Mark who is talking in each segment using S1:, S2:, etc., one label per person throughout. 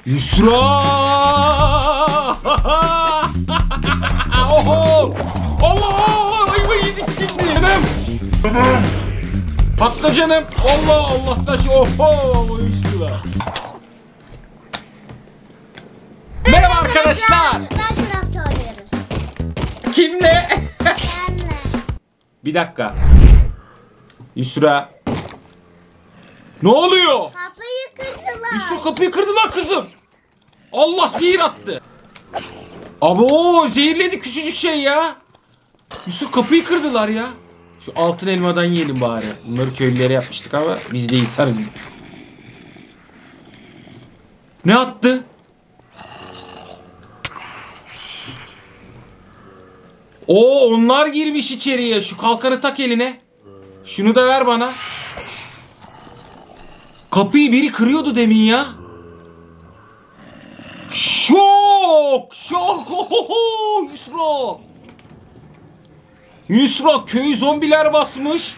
S1: Yusra! Oho! Allah! Ayva yedik şimdi. Patla canım. Allah Allah taşı. Oho! Uyuştular. Merhaba arkadaşlar.
S2: Minecraft oynuyoruz.
S1: Kimle?
S2: Benle.
S1: Bir dakika. Yusra. Ne oluyor?
S2: Kapıyı kırdılar.
S1: Yusra kapıyı kırdılar kızım. Allah zehir attı. Abo zehirledi küçücük şey ya. Yusra kapıyı kırdılar ya. Şu altın elmadan yiyelim bari. Bunları köylülere yapmıştık ama biz de insanız. Ne attı? Oo onlar girmiş içeriye. Şu kalkanı tak eline. Şunu da ver bana. Kapıyı biri kırıyordu demin ya. Şok! Şok! Yusra! Yusra köyü zombiler basmış.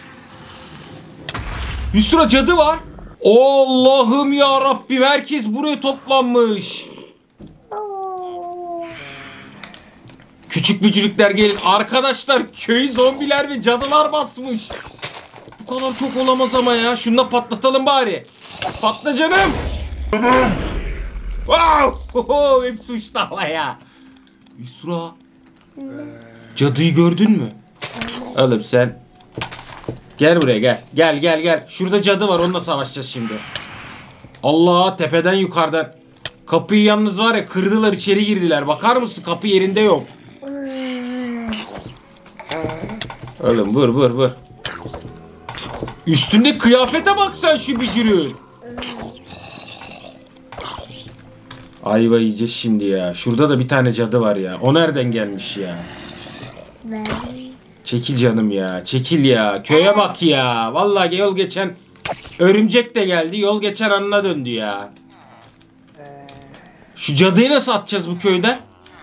S1: Yusra cadı var. Allah'ım ya Rabbim herkes buraya toplanmış. Küçük bücürükler gelin. Arkadaşlar köyü zombiler ve cadılar basmış. Bu kadar çok olamaz ama ya. Şunu da patlatalım bari. Patla canım. Wow! Hepsi uçtu havaya. Yusra. Cadıyı gördün mü? Oğlum sen. Gel buraya gel. Gel. Şurada cadı var onunla savaşacağız şimdi. Allah tepeden yukarıdan. Kapıyı yalnız var ya kırdılar içeri girdiler. Bakar mısın kapı yerinde yok. Oğlum vur. Üstünde kıyafete bak sen şu bücürün. Ayva yiyeceğiz şimdi ya. Şurada da bir tane cadı var ya. O nereden gelmiş ya?
S2: Ben.
S1: Çekil canım ya. Çekil ya. Köye bak ya. Vallahi yol geçen örümcek de geldi. Yol geçen anına döndü ya. Şu cadıyı nasıl atacağız bu köyden?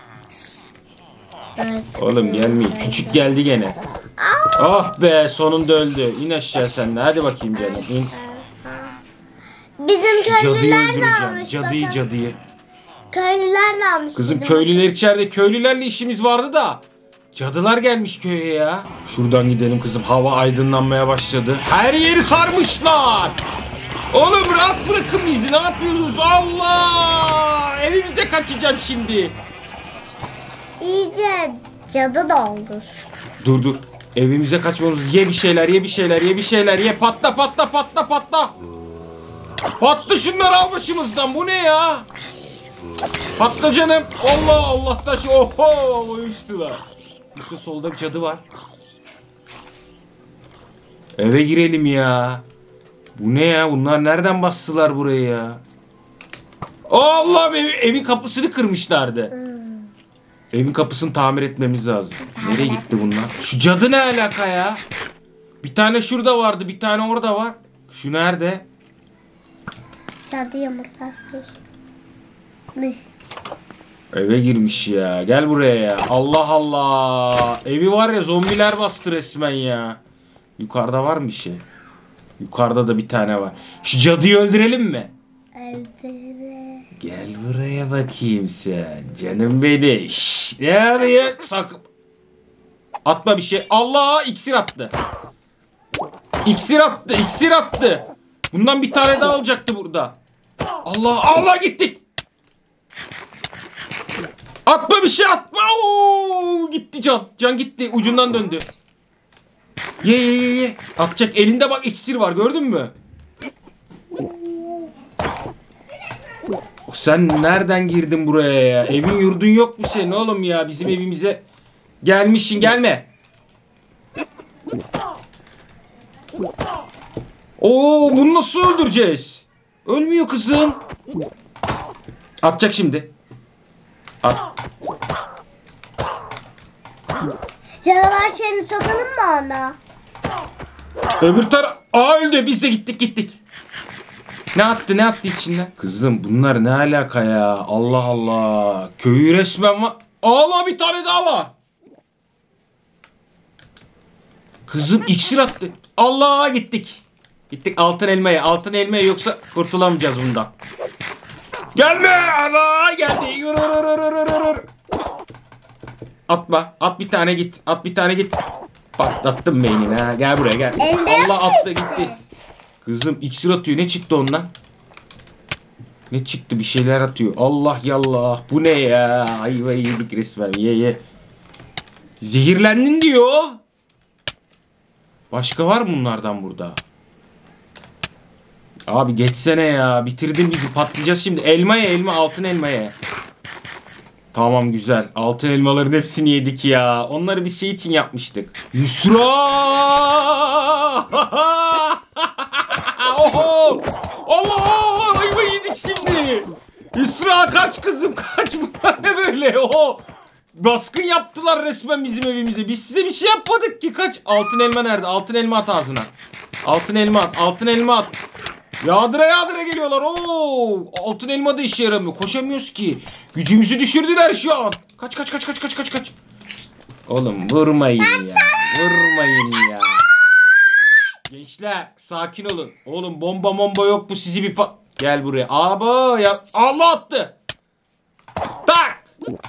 S2: Evet.
S1: Oğlum gelmiyor. Küçük geldi gene. Oh be sonunda öldü. İn aşağı sen de. Hadi bakayım canım. İn.
S2: Bizim
S1: Şu cadıyı
S2: köylüler de
S1: öldüreceğim.
S2: almış.
S1: Cadıyı.
S2: Köylüler de almış.
S1: Kızım
S2: bizim.
S1: köylüler içeride. Köylülerle işimiz vardı da. Cadılar gelmiş köye ya. Şuradan gidelim kızım. Hava aydınlanmaya başladı. Her yeri sarmışlar. Oğlum rahat bırakın bizi. Ne yapıyorsunuz? Allah! Evimize kaçacağım şimdi.
S2: İyice cadı da olur.
S1: Dur. Evimize kaçmamız. Ye bir şeyler. Ye. Patla. Patla şunları al başımızdan. Bu ne ya? Patla canım. Allah taşı. Oho! Uyuştular. Üstte solda bir cadı var. Eve girelim ya. Bu ne ya? Bunlar nereden bastılar buraya ya? Allah'ım evin kapısını kırmışlardı. Evin kapısını tamir etmemiz lazım. Nereye gitti bunlar? Şu cadı ne alaka ya? Bir tane şurada vardı, bir tane orada var. Şu nerede?
S2: Cadı yumurtası. Ne?
S1: Eve girmiş ya. Gel buraya ya. Allah Allah. Evi var ya zombiler bastı resmen ya. Yukarıda var mı bir şey? Yukarıda da bir tane var. Şu cadıyı öldürelim mi?
S2: Öldüre.
S1: Gel buraya bakayım sen. Canım beni. Şşş. Ne arıyor? Sakın. Atma bir şey. Allah iksir attı. İksir attı. Bundan bir tane daha olacaktı burada. Allah gittik. Atma bir şey atma. Oo, gitti can. Can gitti. Ucundan döndü. Ye. Atacak elinde bak iksir var gördün mü? Sen nereden girdin buraya ya? Evin yurdun yok mu senin oğlum ya? Bizim evimize gelmişsin gelme. Oo bunu nasıl öldüreceğiz? Ölmüyor kızım. Atacak şimdi. At.
S2: Canavar şeyini sokalım mı ona?
S1: Öbür taraf. Öldü biz de gittik. Ne attı içinden? Kızım bunlar ne alaka ya? Allah Allah. Köyü resmen var. Allah bir tane daha var. Kızım iksir attı. Allah gittik. Gittik altın elmaya yoksa kurtulamayacağız bundan. Gelme. Ana geldi. Yürü. Atma. At bir tane git. At bir tane git. Patlattım beynini ha. Gel buraya gel. Allah attı gitti. Kızım iksir atıyor. Ne çıktı ondan? Ne çıktı? Bir şeyler atıyor. Allah yallah. Bu ne ya? Ayvayı yedik resmen. Ye. Zehirlendin diyor. Başka var mı bunlardan burada? Abi geçsene ya. Bitirdin bizi. Patlayacağız şimdi. Elma. Altın elmaya. Tamam güzel. Altın elmaların hepsini yedik ya. Onları bir şey için yapmıştık. Yusra! Oho! Allah! Ayva yedik şimdi. Yusra kaç kızım kaç. Bunlar ne böyle? Oho! Baskın yaptılar resmen bizim evimize. Biz size bir şey yapmadık ki. Kaç. Altın elma nerede? Altın elma at ağzına. Altın elma at. Altın elma at. Yağdıra geliyorlar. Oo! Altın elma da işe yaramıyor. Koşamıyoruz ki. Gücümüzü düşürdüler şu an. Kaç. Oğlum vurmayın ya. Vurmayın ya. Gençler sakin olun. Oğlum bomba yok bu sizi bir gel buraya. Aba ya. Allah attı. Tak.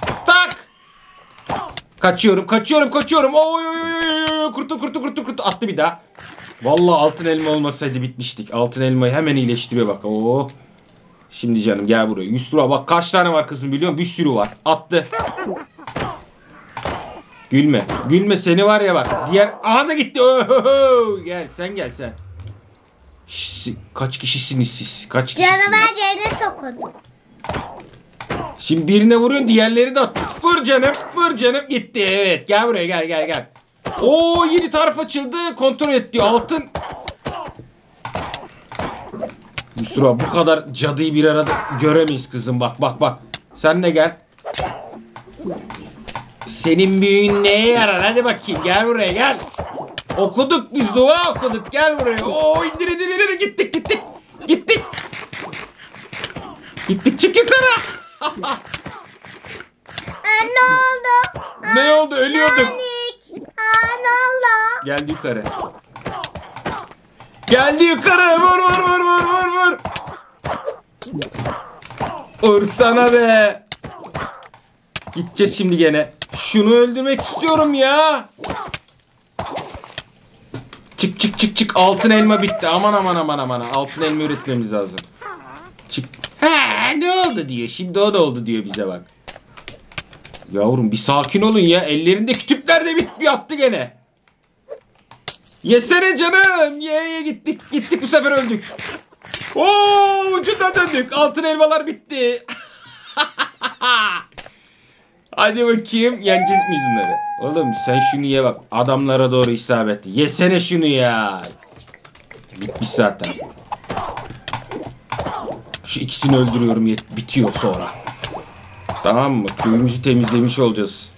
S1: Kaçıyorum. Oy. Kurtu. Attı bir daha. Vallahi altın elma olmasaydı bitmiştik. Altın elmayı hemen iyileştiriyor bak. Oo. Şimdi canım gel buraya. 100 lira bak kaç tane var kızım biliyor musun? Bir sürü var. Attı. Gülme seni var ya bak. Diğer aha da gitti. Oho. Gel sen. Kaç kişisiniz siz? Kaç kişisiniz?
S2: Canavar yerine sokuldu.
S1: Şimdi birine vuruyorsun diğerleri de at. Vur canım gitti. Evet gel buraya gel. Oo yeni tarif açıldı. Kontrol et diyor. Altın. Yusra bu kadar cadıyı bir arada göremeyiz kızım. Bak. Sen de gel. Senin büyüğün neye yarar? Hadi bakayım gel buraya gel. Okuduk biz dua okuduk. Gel buraya. Oo indir. Gittik çık yukarı.
S2: Ne oldu?
S1: Ne oldu? Ölüyorduk.
S2: Panik. Ne oldu?
S1: Geldi yukarı. Vur. Vursana be. Gideceğiz şimdi gene. Şunu öldürmek istiyorum ya. Çık. Altın elma bitti. Aman. Altın elma üretmemiz lazım. Çık. Ne oldu diyor. Şimdi o ne oldu diyor bize bak. Yavrum bir sakin olun ya. Ellerinde kütükler de bitmiyor attı gene. Yesene canım. Ye gittik bu sefer öldük. Oo ucundan döndük. Altın elmalar bitti. Hadi bakayım yeneceğiz miyiz bunları? Oğlum sen şunu ye bak. Adamlara doğru isabetli. Yesene şunu ya. Bitmiş zaten. Şu ikisini öldürüyorum bitiyor sonra. Tamam mı? Köyümüzü temizlemiş olacağız.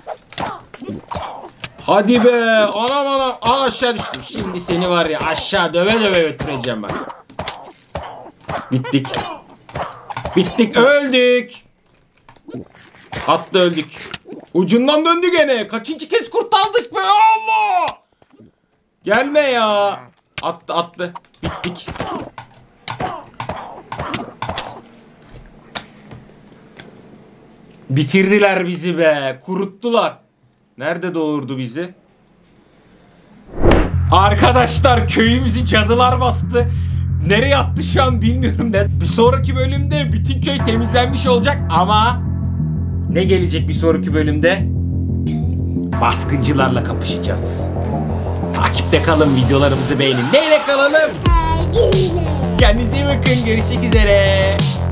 S1: Hadi be. Anam. Aşağı düştüm. Şimdi seni var ya aşağı döve götüreceğim ben. Bittik. Öldük. Atla öldük. Ucundan döndü gene. Kaçıncı kez kurtardık be Allah. Gelme ya. Attı. Bittik. Bitirdiler bizi be. Kuruttular. Nerede doğurdu bizi? Arkadaşlar köyümüzü cadılar bastı. Nereye attı şu an bilmiyorum. Bir sonraki bölümde bütün köy temizlenmiş olacak ama ne gelecek bir sonraki bölümde? Baskıncılarla kapışacağız. Takipte kalın, videolarımızı beğenin. Neyle kalalım? Kendinize iyi bakın. Görüşmek üzere.